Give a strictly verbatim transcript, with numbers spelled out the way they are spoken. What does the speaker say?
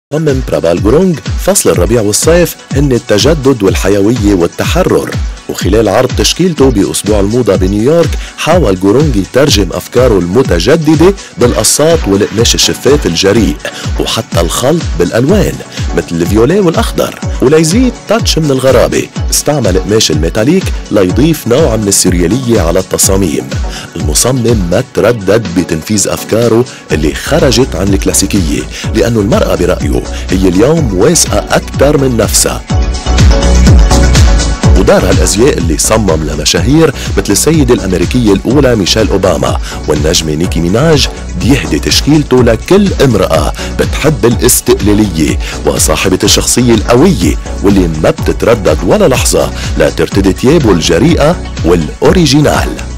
صمم برابال جورونج فصل الربيع والصيف هن التجدد والحيوية والتحرر، وخلال عرض تشكيلته بأسبوع الموضة بنيويورك حاول جورونج يترجم أفكاره المتجددة بالقصات والقماش الشفاف الجريء وحتى الخلط بالألوان مثل الفيوليه والأخضر، وليزيد تاتش من الغرابة استعمل قماش الميتاليك ليضيف نوع من السريالية على التصاميم. المصمم ما تردد بتنفيذ أفكاره اللي خرجت عن الكلاسيكية، لأنه المرأة برأيه هي اليوم واثقة أكثر من نفسها. ودار هالأزياء اللي صمم لمشاهير مثل السيدة الأمريكية الأولى ميشيل أوباما والنجمة نيكي ميناج، بيهدي تشكيلته لكل امرأة بتحب الاستقلالية وصاحبة الشخصية القوية واللي ما بتتردد ولا لحظة لا ترتدي ثيابه الجريئة والأوريجينال.